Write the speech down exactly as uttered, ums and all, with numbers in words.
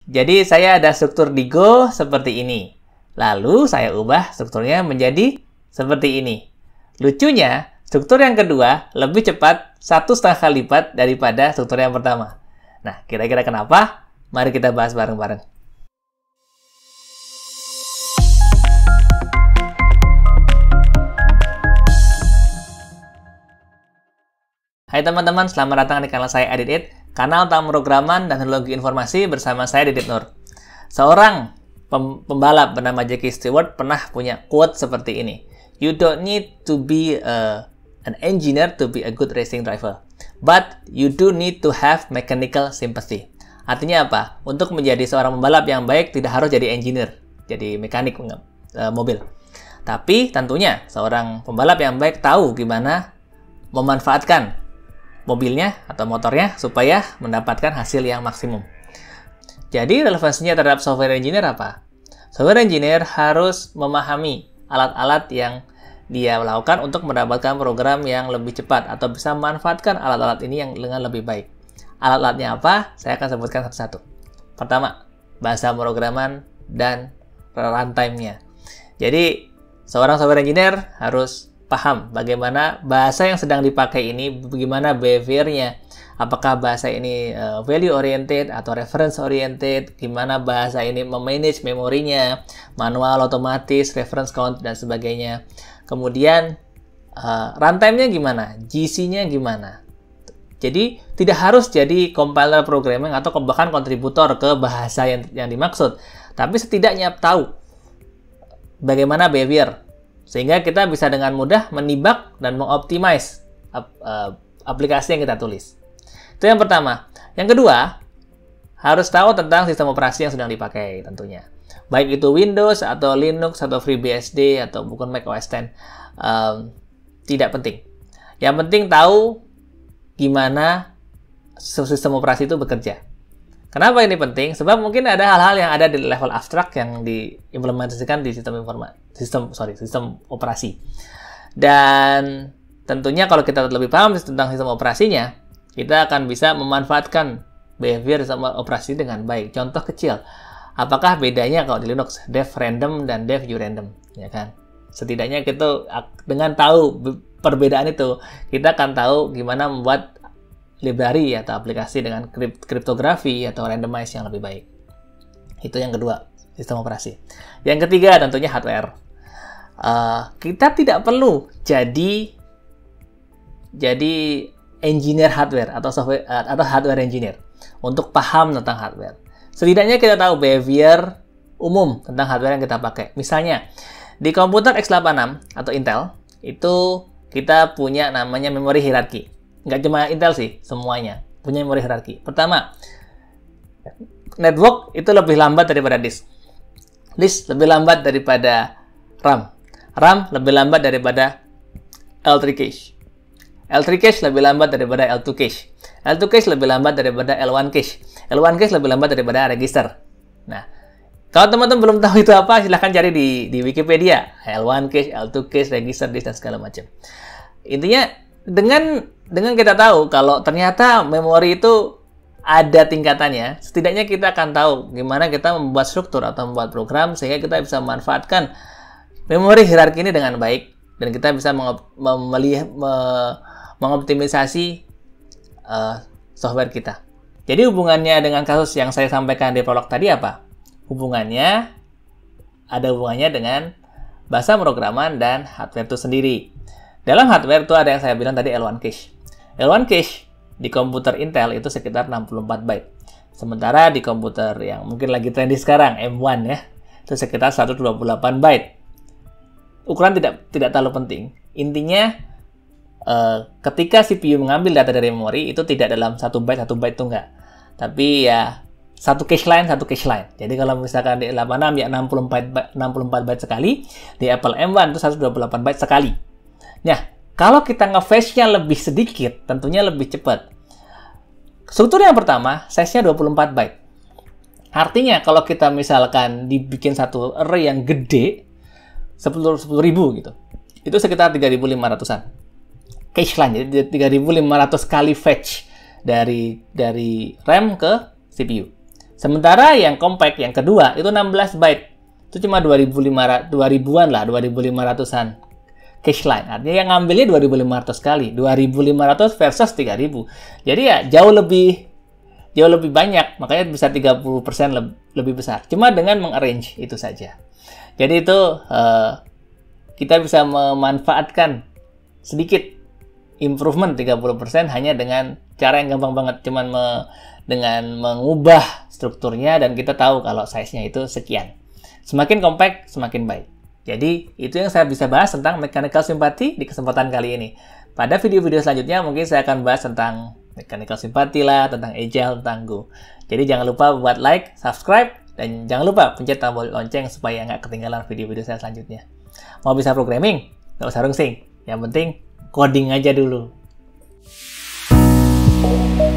Jadi saya ada struktur di Go seperti ini. Lalu saya ubah strukturnya menjadi seperti ini. Lucunya, struktur yang kedua lebih cepat satu setengah kali lipat daripada struktur yang pertama. Nah, kira-kira kenapa? Mari kita bahas bareng-bareng. Hai teman-teman, selamat datang di kanal saya Edit, kanal tentang pemrograman dan teknologi informasi bersama saya Didit Nur. Seorang pem pembalap bernama Jackie Stewart pernah punya quote seperti ini. You don't need to be a, an engineer to be a good racing driver, but you do need to have mechanical sympathy. Artinya apa? Untuk menjadi seorang pembalap yang baik tidak harus jadi engineer, jadi mekanik uh, mobil. Tapi tentunya seorang pembalap yang baik tahu gimana memanfaatkan mobilnya atau motornya supaya mendapatkan hasil yang maksimum. Jadi relevansinya terhadap software engineer apa? Software engineer harus memahami alat-alat yang dia lakukan untuk mendapatkan program yang lebih cepat atau bisa memanfaatkan alat-alat ini yang dengan lebih baik. Alat-alatnya apa? Saya akan sebutkan satu-satu. Pertama, bahasa pemrograman dan runtime-nya. Jadi seorang software engineer harus paham bagaimana bahasa yang sedang dipakai ini, bagaimana behavior-nya. Apakah bahasa ini uh, value oriented atau reference oriented, gimana bahasa ini memanage memorinya, manual, otomatis, reference count, dan sebagainya. Kemudian uh, runtime-nya gimana, G C-nya gimana. Jadi tidak harus jadi compiler programming atau bahkan kontributor ke bahasa yang, yang dimaksud, tapi setidaknya tahu bagaimana behavior, sehingga kita bisa dengan mudah menibak dan mengoptimize ap, uh, aplikasi yang kita tulis. Itu yang pertama. Yang kedua, harus tahu tentang sistem operasi yang sedang dipakai tentunya. Baik itu Windows atau Linux atau FreeBSD atau bukan Mac O S X, um, tidak penting. Yang penting tahu gimana sistem operasi itu bekerja. Kenapa ini penting? Sebab mungkin ada hal-hal yang ada di level abstrak yang diimplementasikan di sistem informa sistem sorry sistem operasi. Dan tentunya kalau kita lebih paham tentang sistem operasinya, kita akan bisa memanfaatkan behavior sistem operasi dengan baik. Contoh kecil, apakah bedanya kalau di Linux def random dan def urandom, ya kan? Setidaknya kita dengan tahu perbedaan itu, kita akan tahu gimana membuat library atau aplikasi dengan kriptografi atau randomize yang lebih baik. Itu yang kedua, sistem operasi. Yang ketiga tentunya hardware. Uh, kita tidak perlu jadi jadi engineer hardware atau software uh, atau hardware engineer untuk paham tentang hardware. Setidaknya kita tahu behavior umum tentang hardware yang kita pakai. Misalnya di komputer x delapan puluh enam atau Intel itu kita punya namanya memori hierarki. Nggak cuma Intel sih, semuanya punya memori hierarki. Pertama, network itu lebih lambat daripada disk. Disk lebih lambat daripada RAM. RAM lebih lambat daripada L three cache. L three cache lebih lambat daripada L two cache. L two cache lebih lambat daripada L one cache. L one cache lebih lambat daripada register. Nah, kalau teman-teman belum tahu itu apa, silahkan cari di, di Wikipedia. L one cache, L two cache, register, disk, dan segala macam. Intinya, dengan dengan kita tahu kalau ternyata memori itu ada tingkatannya, setidaknya kita akan tahu gimana kita membuat struktur atau membuat program sehingga kita bisa memanfaatkan memori hierarki ini dengan baik dan kita bisa mengop melihat me mengoptimisasi uh, software kita. Jadi hubungannya dengan kasus yang saya sampaikan di prolog tadi apa? Hubungannya ada hubungannya dengan bahasa pemrograman dan hardware itu sendiri. Dalam hardware itu ada yang saya bilang tadi L one cache. L one cache di komputer Intel itu sekitar enam puluh empat byte. Sementara di komputer yang mungkin lagi trendy sekarang, M one ya, itu sekitar seratus dua puluh delapan byte. Ukuran tidak tidak terlalu penting. Intinya eh, ketika C P U mengambil data dari memori itu tidak dalam satu byte, satu byte itu enggak. Tapi ya satu cache line, satu cache line. Jadi kalau misalkan di delapan puluh enam ya enam puluh empat, enam puluh empat byte sekali, di Apple M one itu seratus dua puluh delapan byte sekali. Nah, kalau kita nge-fetch-nya lebih sedikit, tentunya lebih cepat. Struktur yang pertama, size-nya dua puluh empat byte. Artinya, kalau kita misalkan dibikin satu array yang gede, sepuluh ribu gitu, itu sekitar tiga ribu lima ratusan. Cache line, jadi tiga ribu lima ratus kali fetch dari, dari RAM ke C P U. Sementara yang compact, yang kedua, itu enam belas byte. Itu cuma dua ribu lima ratus, dua ribuan lah, dua ribu lima ratusan cache line. Artinya yang ngambilnya dua ribu lima ratus kali. dua ribu lima ratus versus tiga ribu. Jadi ya jauh lebih jauh lebih banyak. Makanya bisa tiga puluh persen lebih, lebih besar. Cuma dengan mengarrange itu saja. Jadi itu uh, kita bisa memanfaatkan sedikit improvement tiga puluh persen hanya dengan cara yang gampang banget. Cuman me, dengan mengubah strukturnya dan kita tahu kalau size-nya itu sekian. Semakin compact, semakin baik. Jadi, itu yang saya bisa bahas tentang mechanical sympathy di kesempatan kali ini. Pada video-video selanjutnya, mungkin saya akan bahas tentang mechanical sympathy lah, tentang agile, tentang Go. Jadi, jangan lupa buat like, subscribe, dan jangan lupa pencet tombol lonceng supaya nggak ketinggalan video-video saya selanjutnya. Mau bisa programming? Nggak usah rungsing. Yang penting, coding aja dulu.